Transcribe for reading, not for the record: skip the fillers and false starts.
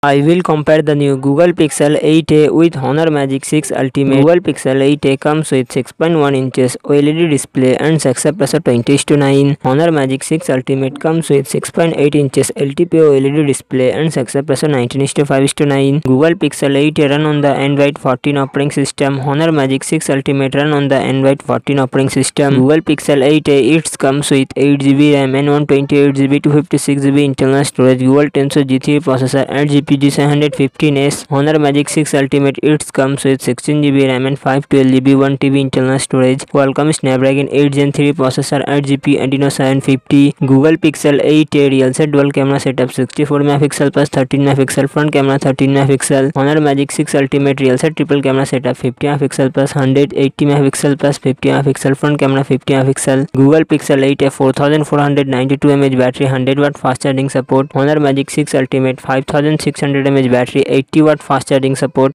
I will compare the new Google Pixel 8a with Honor Magic 6 Ultimate. Google Pixel 8a comes with 6.1 inches OLED display and success ratio 20:9. Honor Magic 6 Ultimate comes with 6.8 inches LTPO OLED display and success ratio 19:5:9. Google Pixel 8a run on the Android 14 operating system. Honor Magic 6 Ultimate run on the Android 14 operating system. Google Pixel 8a it comes with 8GB RAM and 128GB 256GB internal storage. Google Tensor G3 processor and GPU G715S. Honor Magic 6 Ultimate it comes with 16GB RAM and 512GB 1TB internal storage. Qualcomm Snapdragon 8 Gen 3 processor and GPU Adreno 750. Google Pixel 8a real set dual camera setup 64 MP plus 13 MP front camera 13 MP. Honor Magic 6 Ultimate real set triple camera setup 50 MP plus 180 MP plus 50 MP front camera 50 MP. Google Pixel 8a 4492 mAh battery 100W fast charging support. Honor Magic 6 Ultimate 5600 mAh battery 80W fast charging support.